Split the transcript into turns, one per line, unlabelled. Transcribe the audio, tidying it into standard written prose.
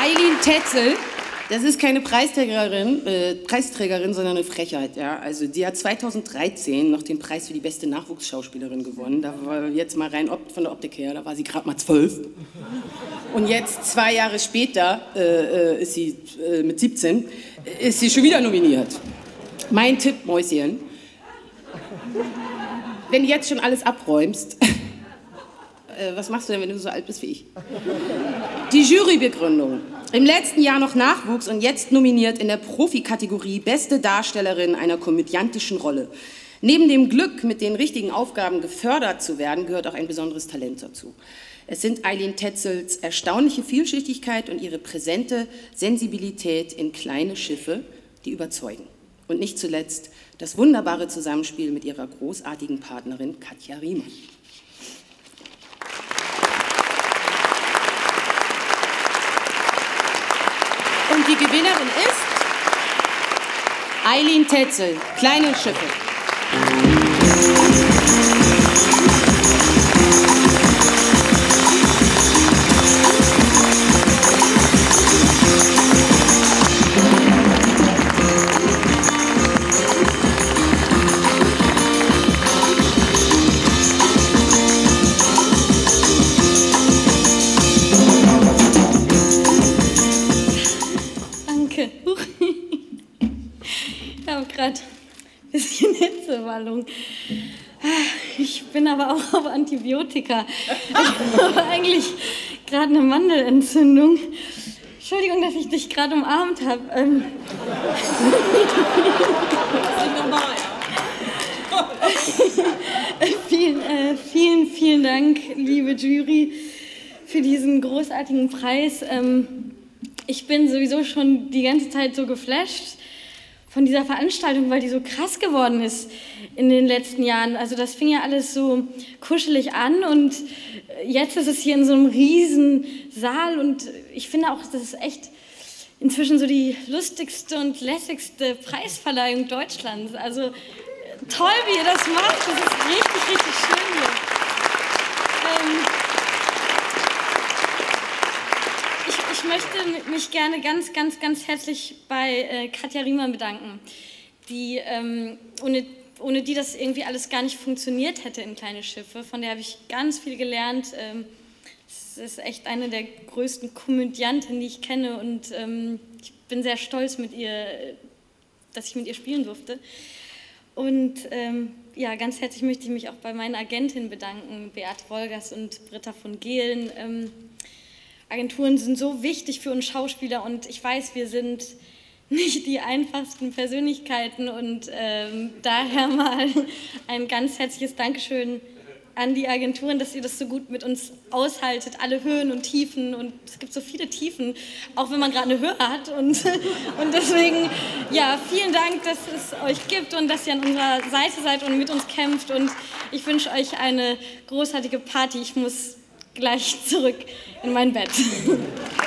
Eileen Tetzel, das ist keine Preisträgerin, sondern eine Frechheit. Ja? Also die hat 2013 noch den Preis für die beste Nachwuchsschauspielerin gewonnen. Da war jetzt mal rein von der Optik her, da war sie gerade mal 12. Und jetzt, 2 Jahre später, ist sie mit 17, ist sie schon wieder nominiert. Mein Tipp, Mäuschen, wenn du jetzt schon alles abräumst, was machst du denn, wenn du so alt bist wie ich? Die Jurybegründung. Im letzten Jahr noch Nachwuchs und jetzt nominiert in der Profikategorie Beste Darstellerin einer komödiantischen Rolle. Neben dem Glück, mit den richtigen Aufgaben gefördert zu werden, gehört auch ein besonderes Talent dazu. Es sind Eileen Tetzels erstaunliche Vielschichtigkeit und ihre präsente Sensibilität in kleine Schiffe, die überzeugen. Und nicht zuletzt das wunderbare Zusammenspiel mit ihrer großartigen Partnerin Katja Riemann. Und die Gewinnerin ist Eileen Tetzel, Kleine Schiffe.
Hitzewallung. Ich bin aber auch auf Antibiotika. Ich habe eigentlich gerade eine Mandelentzündung. Entschuldigung, dass ich dich gerade umarmt habe. Vielen Dank, liebe Jury, für diesen großartigen Preis. Ich bin sowieso schon die ganze Zeit so geflasht von dieser Veranstaltung, weil die so krass geworden ist in den letzten Jahren. Also das fing ja alles so kuschelig an und jetzt ist es hier in so einem riesen Saal und ich finde auch, das ist echt inzwischen so die lustigste und lässigste Preisverleihung Deutschlands. Also toll, wie ihr das macht. Das ist richtig, richtig schön hier. Ich möchte mich gerne ganz herzlich bei Katja Riemann bedanken, die, ohne die das irgendwie alles gar nicht funktioniert hätte in Kleine Schiffe. Von der habe ich ganz viel gelernt. Es ist echt eine der größten Komödiantinnen, die ich kenne und ich bin sehr stolz, dass ich mit ihr spielen durfte. Und ja, ganz herzlich möchte ich mich auch bei meinen Agentinnen bedanken, Beate Wolgers und Britta von Gehlen. Agenturen sind so wichtig für uns Schauspieler und ich weiß, wir sind nicht die einfachsten Persönlichkeiten und daher mal ein ganz herzliches Dankeschön an die Agenturen, dass ihr das so gut mit uns aushaltet, alle Höhen und Tiefen und es gibt so viele Tiefen, auch wenn man gerade eine Höhe hat und deswegen, ja, vielen Dank, dass es euch gibt und dass ihr an unserer Seite seid und mit uns kämpft und ich wünsche euch eine großartige Party. Ich muss gleich zurück in mein Bett.